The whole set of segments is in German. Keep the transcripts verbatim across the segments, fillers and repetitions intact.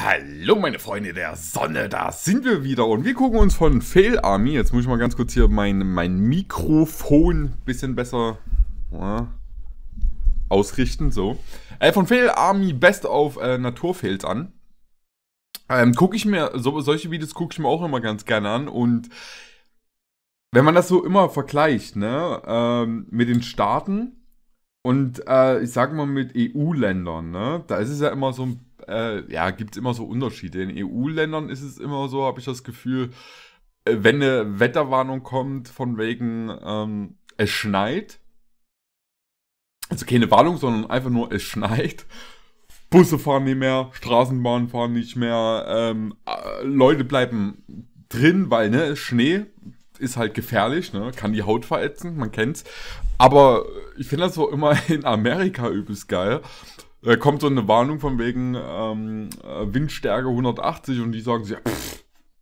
Hallo meine Freunde der Sonne, da sind wir wieder und wir gucken uns von Fail Army, jetzt muss ich mal ganz kurz hier mein, mein Mikrofon ein bisschen besser ja, ausrichten, so. Äh, von Fail Army Best of äh, Naturfails an. Ähm, gucke ich mir, so, solche Videos gucke ich mir auch immer ganz gerne an und wenn man das so immer vergleicht, ne, ähm, mit den Staaten und äh, ich sag mal mit E U-Ländern, ne, da ist es ja immer so ein Äh, ja, gibt es immer so Unterschiede. In E U-Ländern ist es immer so, habe ich das Gefühl, äh, wenn eine Wetterwarnung kommt, von wegen ähm, es schneit, also keine Warnung, sondern einfach nur es schneit, Busse fahren nicht mehr, Straßenbahnen fahren nicht mehr, ähm, äh, Leute bleiben drin, weil ne, Schnee ist halt gefährlich, ne, kann die Haut verätzen, man kennt's. Aber ich finde das so immer in Amerika übelst geil. Da kommt so eine Warnung von wegen ähm, Windstärke hundertachtzig und die sagen sich, pff,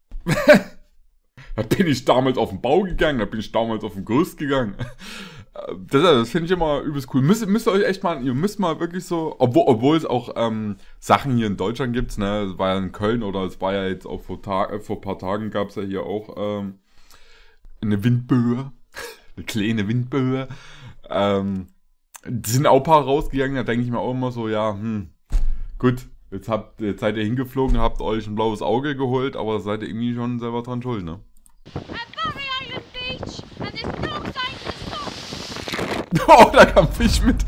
da bin ich damals auf den Bau gegangen, da bin ich damals auf den Gerüst gegangen. Das, das finde ich immer übelst cool. Müsst, müsst ihr euch echt mal, ihr müsst mal wirklich so, obwohl, obwohl es auch ähm, Sachen hier in Deutschland gibt, ne, es war ja in Köln oder es war ja jetzt auch vor, Tag, äh, vor ein paar Tagen gab es ja hier auch ähm, eine Windböe, eine kleine Windböe, ähm, die sind auch ein paar rausgegangen, da denke ich mir auch immer so, ja, hm, gut, jetzt, habt, jetzt seid ihr hingeflogen, habt euch ein blaues Auge geholt, aber seid ihr irgendwie schon selber dran schuld, ne? Oh, da kam Fisch mit.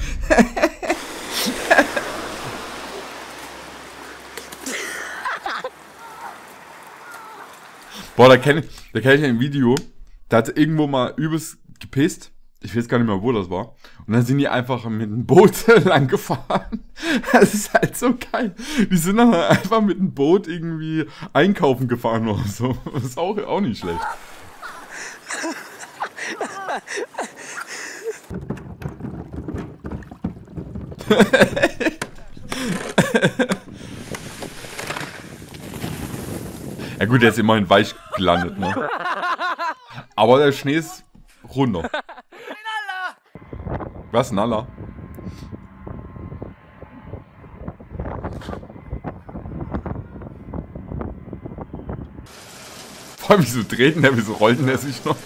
Boah, da kenne da kenn ich ein Video, da hat irgendwo mal übelst gepisst. Ich weiß gar nicht mehr, wo das war. Und dann sind die einfach mit dem Boot lang gefahren. Das ist halt so geil. Die sind dann einfach mit dem Boot irgendwie einkaufen gefahren oder so. Das ist auch, auch nicht schlecht. Ja gut, der ist immerhin weich gelandet, ne? Aber der Schnee ist runter. Was, Nalla? Vor allem, wieso dreht der, wieso rollt der sich noch?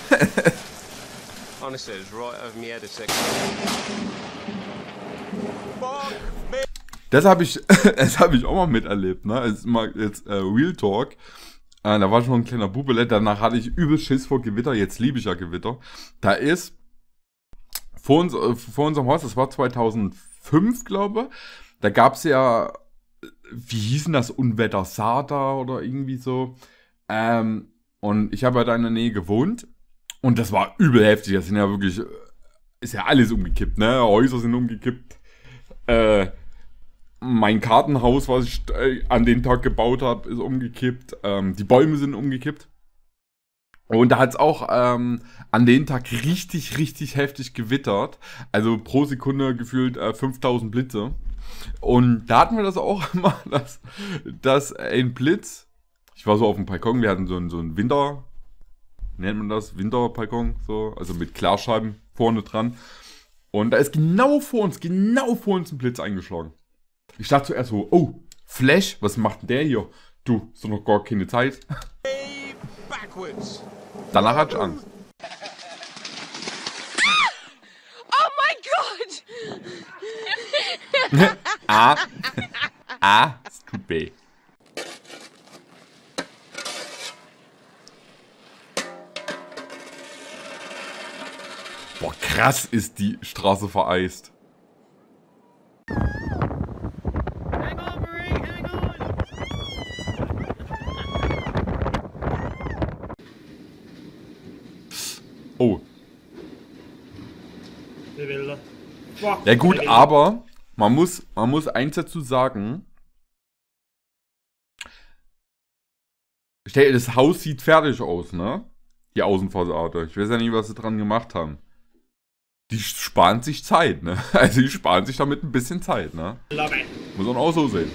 Das habe ich, das habe ich auch mal miterlebt, ne? Jetzt mal jetzt äh, Real Talk. Äh, da war schon ein kleiner Bubele, danach hatte ich übel Schiss vor Gewitter, jetzt liebe ich ja Gewitter. Da ist Vor, uns, vor unserem Haus, das war zweitausendfünf, glaube ich, da gab es ja, wie hießen das, Unwetter Sada oder irgendwie so. Ähm, und ich habe ja da in der Nähe gewohnt und das war übel heftig. Das sind ja wirklich, ist ja alles umgekippt, ne? Häuser sind umgekippt. Äh, mein Kartenhaus, was ich äh, an den Tag gebaut habe, ist umgekippt. Ähm, die Bäume sind umgekippt. Und da hat es auch ähm, an dem Tag richtig, richtig heftig gewittert. Also pro Sekunde gefühlt äh, fünftausend Blitze. Und da hatten wir das auch immer, dass, dass ein Blitz, ich war so auf dem Balkon, wir hatten so einen, so einen Winter, nennt man das, Winterbalkon, so, also mit Klarscheiben vorne dran. Und da ist genau vor uns, genau vor uns ein Blitz eingeschlagen. Ich dachte zuerst so, oh, Flash, was macht denn der hier? Du, ist doch noch gar keine Zeit. Danach hatte ich Angst. Oh mein Gott! ah, ah, es tut weh. Boah, krass ist die Straße vereist. Oh. Ja gut, aber man muss, man muss eins dazu sagen. Stell dir, das Haus sieht fertig aus, ne? Die Außenfassade. Ich weiß ja nicht, was sie dran gemacht haben. Die sparen sich Zeit, ne? Also die sparen sich damit ein bisschen Zeit, ne? Muss man auch so sehen.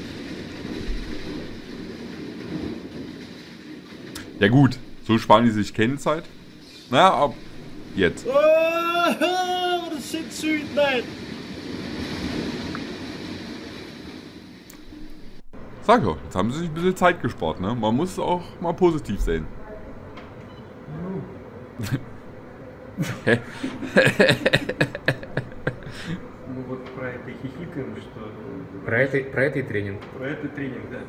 Ja gut, so sparen die sich keine Zeit. Na, ab jetzt. Oh, das sieht süß, nein. Sag doch, jetzt haben sie sich ein bisschen Zeit gespart, ne? Man muss es auch mal positiv sehen. Ну вот про это хихикаем, что... Про это, про это и тренинг. Про это тренинг, да.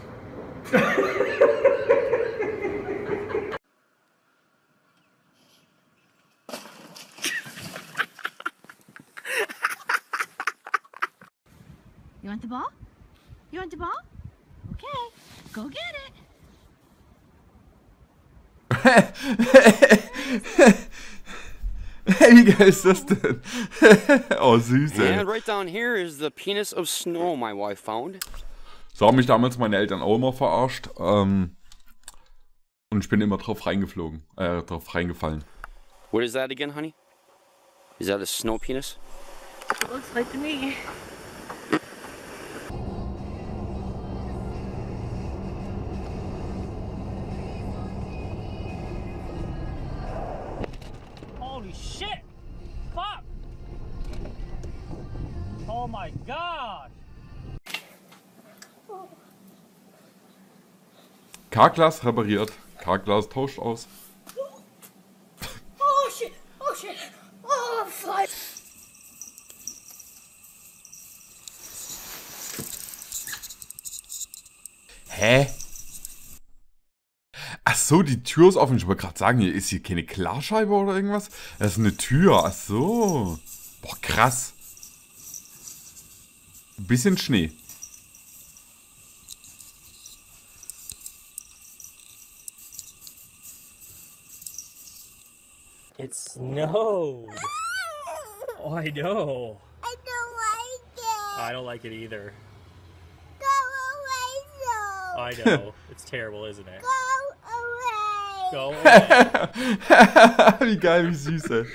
You want the ball? You want the ball? Okay, go get it. Hey, wie geil ist das denn? Oh, süß, ey. And right down here is the penis of snow my wife found. So haben mich damals meine Eltern auch immer verarscht. Ähm, und ich bin immer drauf reingeflogen, äh, drauf reingefallen. What is that again, honey? Is that a snow penis? Looks like to me. Holy shit! Fuck! Oh my god! Carglass repariert. Carglass tauscht aus. Oh shit! Oh shit! Oh, fly! Hä? Ach so, die Tür ist offen. Ich wollte gerade sagen, hier ist hier keine Klarscheibe oder irgendwas. Das ist eine Tür. Ach so. Boah, krass. Ein bisschen Schnee. It snowed! Oh, I know. I don't like it. I don't like it either. Go away, so. I know. It's terrible, isn't it? Go away. Go away. Wie geil, wie süß, ey.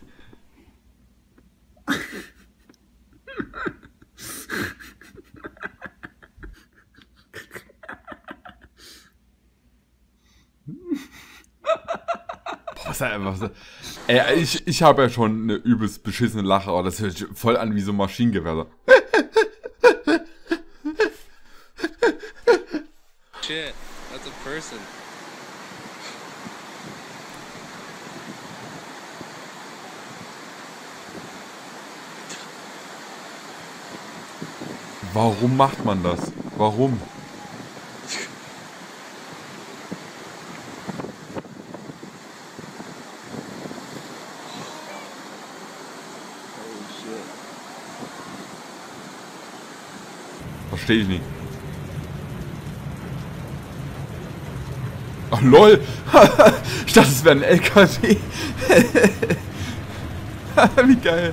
Boah, ist einfach so. Ey, ich, ich habe ja schon eine übelst beschissene Lache, aber das hört sich voll an wie so ein Maschinengewehr. Shit, that's a person. Warum macht man das? Warum? Verstehe ich nicht. Ach lol! Ich dachte, es wäre ein L K W. Wie geil.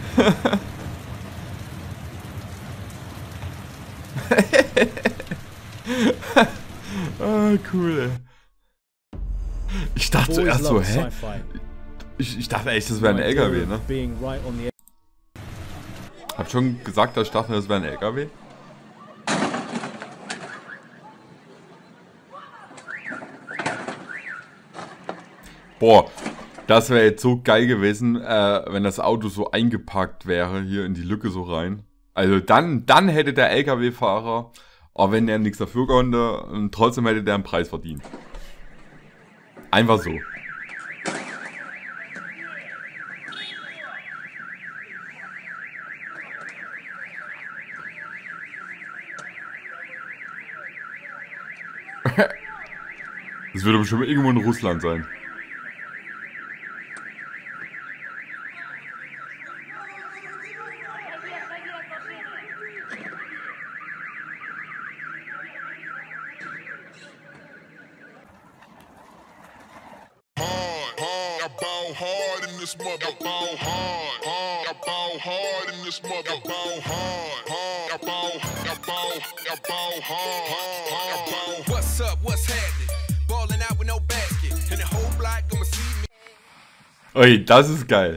Ah, cool, ey. Ich dachte zuerst so, hä? Ich, ich dachte echt, das wäre ein L K W, ne? Hab schon gesagt, dass ich dachte, das wäre ein L K W. Boah, das wäre jetzt so geil gewesen, äh, wenn das Auto so eingepackt wäre, hier in die Lücke so rein. Also dann, dann hätte der L K W-Fahrer, auch wenn der nichts dafür konnte, trotzdem hätte der einen Preis verdient. Einfach so. Das würde bestimmt irgendwo in Russland sein. hard in this mother. Ball hard, hard. I ball hard in this mother. Ball hard, hard. I ball, I ball, I ball hard, hard. I ball. What's up? What's happening? Balling out with no basket, and the whole block gonna see me. Ui, das ist geil.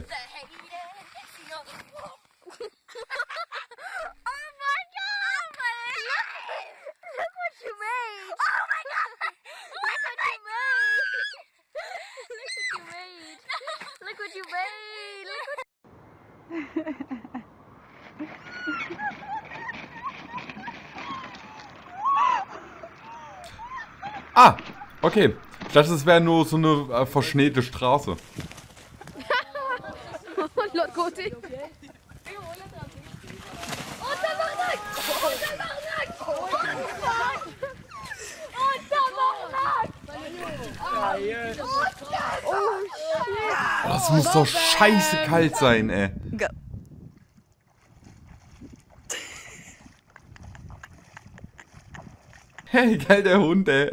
Ah, okay. Ich dachte, das wäre nur so eine äh, verschneite Straße. Lord Goti. Das muss doch scheiße kalt sein, ey. Hey, geil, der Hund, ey.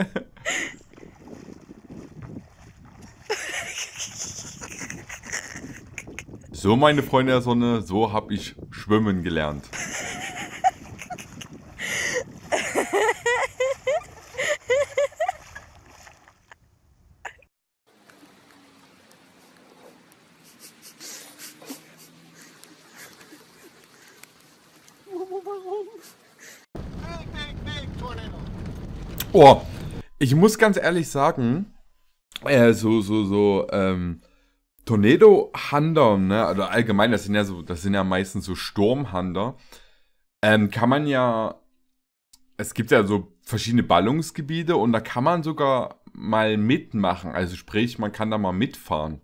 So, meine Freunde der Sonne, so habe ich schwimmen gelernt. Oh, ich muss ganz ehrlich sagen, äh, so, so, so, ähm, Tornado-Hunter, ne, oder allgemein, das sind ja so, das sind ja meistens so Sturmhunter, ähm, kann man ja, es gibt ja so verschiedene Ballungsgebiete und da kann man sogar mal mitmachen, also sprich, man kann da mal mitfahren.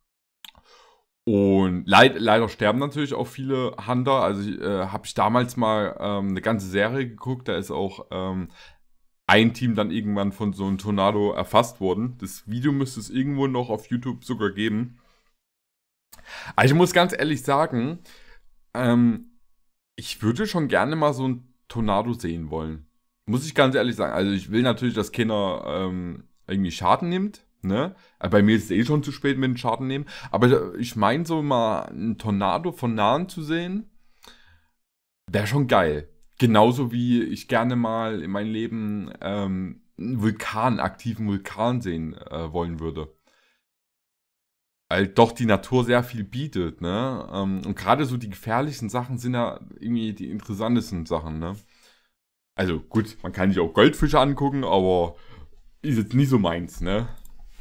Und leid, leider sterben natürlich auch viele Hunter, also äh, habe ich damals mal ähm, eine ganze Serie geguckt, da ist auch ähm, ein Team dann irgendwann von so einem Tornado erfasst worden. Das Video müsste es irgendwo noch auf YouTube sogar geben. Aber ich muss ganz ehrlich sagen, ähm, ich würde schon gerne mal so ein Tornado sehen wollen. Muss ich ganz ehrlich sagen. Also ich will natürlich, dass keiner ähm, irgendwie Schaden nimmt. Ne? Bei mir ist es eh schon zu spät mit dem Schaden nehmen. Aber ich meine so mal, ein Tornado von nahen zu sehen, wäre schon geil. Genauso wie ich gerne mal in meinem Leben ähm, einen Vulkan, aktiven Vulkan sehen äh, wollen würde. Weil doch die Natur sehr viel bietet, ne? Ähm, und gerade so die gefährlichen Sachen sind ja irgendwie die interessantesten Sachen, ne? Also gut, man kann sich auch Goldfische angucken, aber ist jetzt nie so meins, ne?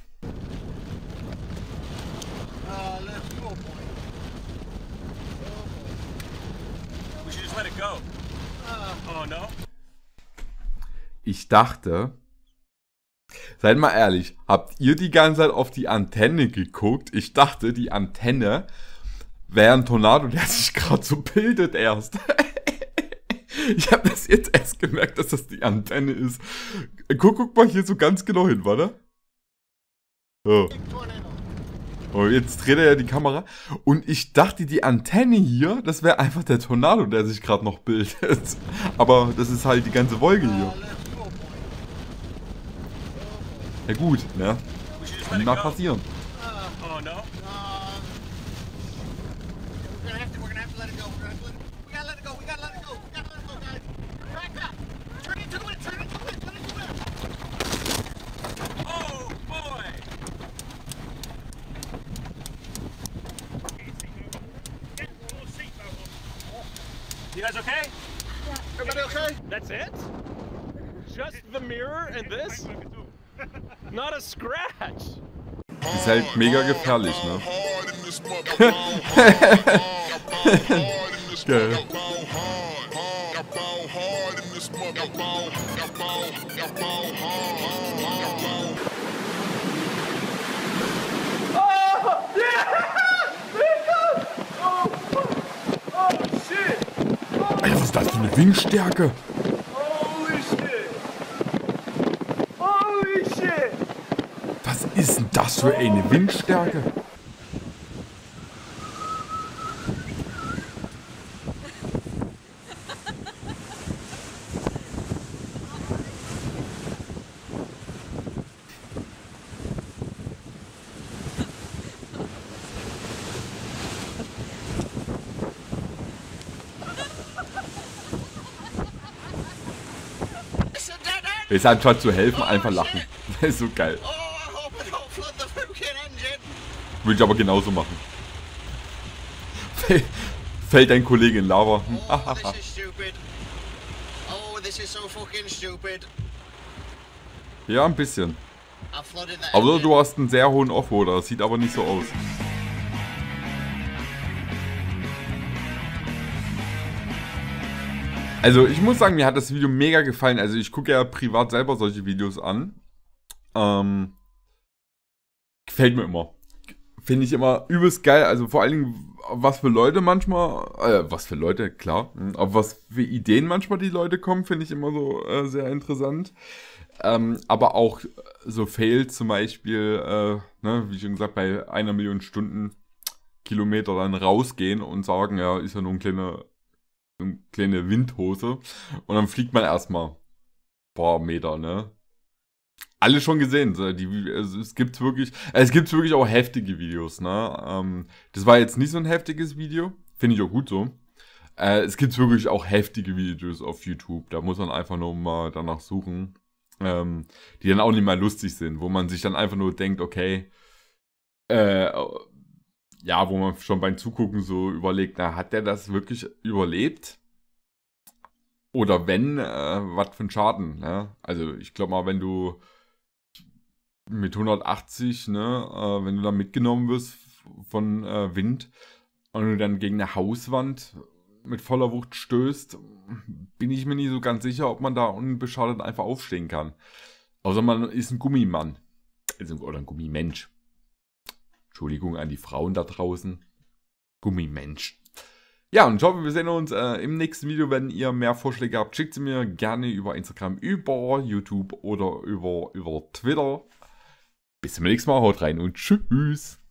Ich dachte, seid mal ehrlich, habt ihr die ganze Zeit auf die Antenne geguckt? Ich dachte, die Antenne wäre ein Tornado, der sich gerade so bildet erst. Ich habe das jetzt erst gemerkt, dass das die Antenne ist. Guck, guck mal hier so ganz genau hin, warte. So. Und jetzt dreht er ja die Kamera. Und ich dachte, die Antenne hier, das wäre einfach der Tornado, der sich gerade noch bildet. Aber das ist halt die ganze Wolke hier. Ja gut, ne? Kann mal passieren. You guys okay? Yeah. Everybody okay? That's it? Just the mirror and this? Not a scratch. Ist halt mega gefährlich, ne? Geil. Alter, was ist das für eine Windstärke? Holy shit! Holy shit! Was ist denn das für eine Windstärke? Ist anstatt zu helfen, einfach lachen. Das ist so geil. Würde ich aber genauso machen. Fällt ein Kollege in Lava. Ja, ein bisschen. Aber du hast einen sehr hohen Offroader. Sieht aber nicht so aus. Also ich muss sagen, mir hat das Video mega gefallen. Also ich gucke ja privat selber solche Videos an. Ähm, gefällt mir immer. Finde ich immer übelst geil. Also vor allen Dingen, was für Leute manchmal, äh, was für Leute, klar, aber was für Ideen manchmal die Leute kommen, finde ich immer so äh, sehr interessant. Ähm, aber auch so Fails zum Beispiel, äh, ne, wie schon gesagt, bei einer Million Stunden Kilometer dann rausgehen und sagen, ja, ist ja nur ein kleiner, eine kleine Windhose. Und dann fliegt man erstmal ein paar Meter, ne? Alle schon gesehen. Die, also es gibt wirklich, es gibt wirklich auch heftige Videos, ne? Ähm, das war jetzt nicht so ein heftiges Video. Finde ich auch gut so. Äh, es gibt wirklich auch heftige Videos auf YouTube. Da muss man einfach nur mal danach suchen. Ähm, die dann auch nicht mal lustig sind. Wo man sich dann einfach nur denkt, okay, äh, ja, wo man schon beim Zugucken so überlegt, na, hat der das wirklich überlebt? Oder wenn, äh, was für ein Schaden, ne? Also ich glaube mal, wenn du mit hundertachtzig, ne, äh, wenn du da mitgenommen wirst von äh, Wind und du dann gegen eine Hauswand mit voller Wucht stößt, bin ich mir nicht so ganz sicher, ob man da unbeschadet einfach aufstehen kann. Außer man ist ein Gummimann. Also, oder ein Gummimensch. Entschuldigung an die Frauen da draußen. Gummimensch. Ja, und ich hoffe, wir sehen uns äh, im nächsten Video. Wenn ihr mehr Vorschläge habt, schickt sie mir gerne über Instagram, über YouTube oder über, über Twitter. Bis zum nächsten Mal, haut rein und tschüss.